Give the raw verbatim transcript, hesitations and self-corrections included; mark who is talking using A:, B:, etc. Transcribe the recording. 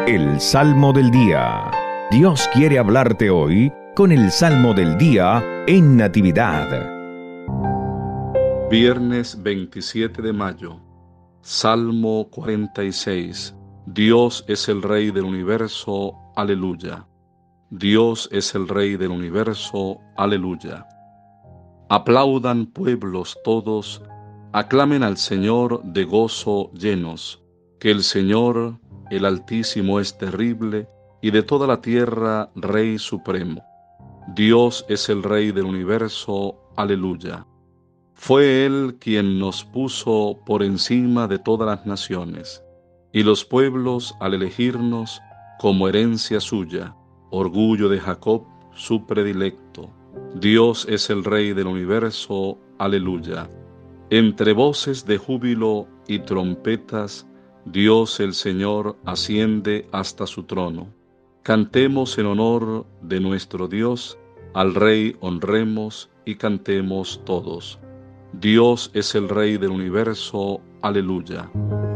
A: El Salmo del Día. Dios quiere hablarte hoy con el Salmo del Día en Natividad.
B: Viernes veintisiete de mayo. Salmo cuarenta y seis. Dios es el Rey del universo. Aleluya. Dios es el Rey del universo. Aleluya. Aplaudan pueblos todos, aclamen al Señor de gozo llenos, que el Señor, el Altísimo, es terrible, y de toda la tierra Rey supremo. Dios es el Rey del universo. Aleluya. Fue Él quien nos puso por encima de todas las naciones, y los pueblos al elegirnos como herencia suya, orgullo de Jacob, su predilecto. Dios es el Rey del universo. Aleluya. Entre voces de júbilo y trompetas, Dios el Señor asciende hasta su trono. Cantemos en honor de nuestro Dios, al Rey honremos y cantemos todos. Dios es el Rey del universo. Aleluya.